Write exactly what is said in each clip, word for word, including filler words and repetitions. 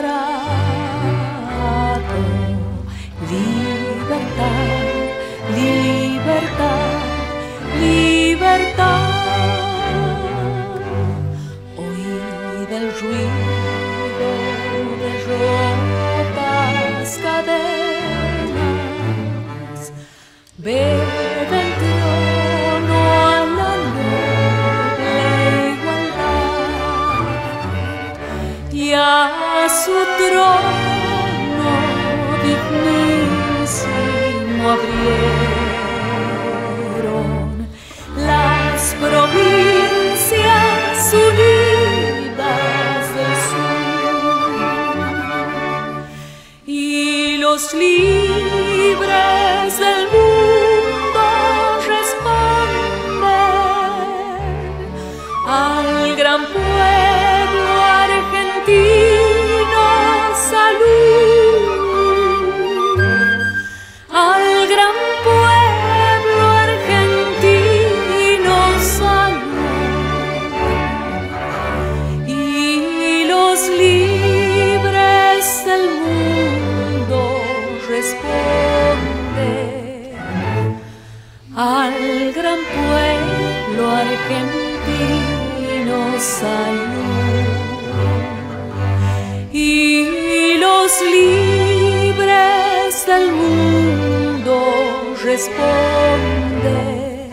interpretato. Libertad, libertad, libertad. Oí del ruido de rotas cadenas, ve del trono a la noble igualdad y a su trono dignísimo abrieron las provincias unidas del sur y los libres del mundo responden al gran pueblo argentino. Salud al gran pueblo argentino, salud. Y los libres del mundo responden al gran pueblo argentino, salud. Y los libres del mundo responden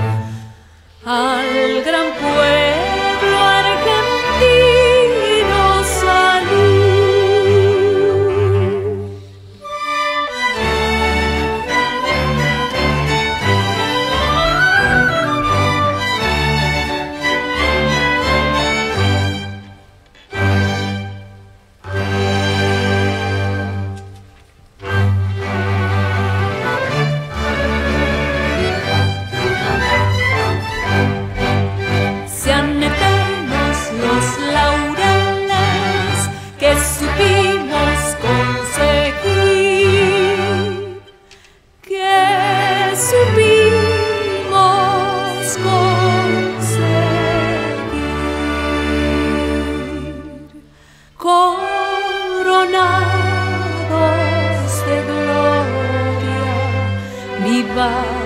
al gran pueblo argentino, salud. Coronados de gloria, viva